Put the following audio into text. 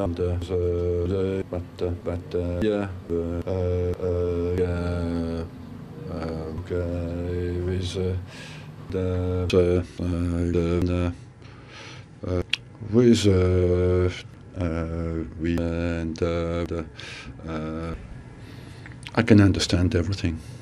yeah, yeah, okay, with with we and I can understand everything.